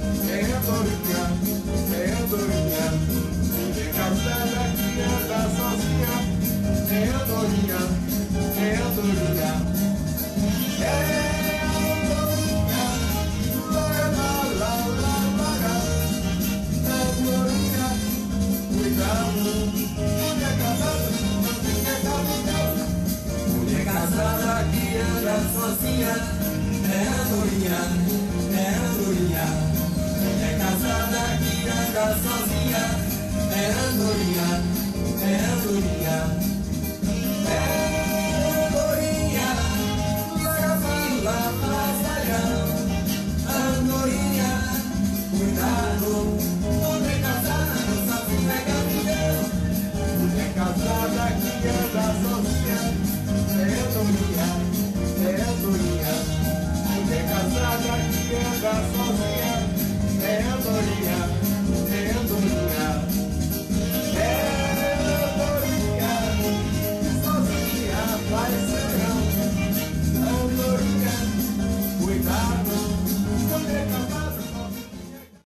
é andorinha, é andorinha. Mulher casada que anda sozinha, é andorinha, é andorinha. É andorinha, lá, lá, lá, lá, lá. Andorinha, cuidado. Mulher casada, mulher casada. Mulher casada que anda sozinha, é andorinha, é andorinha. Mulher casada que anda sozinha, é andorinha, é andorinha.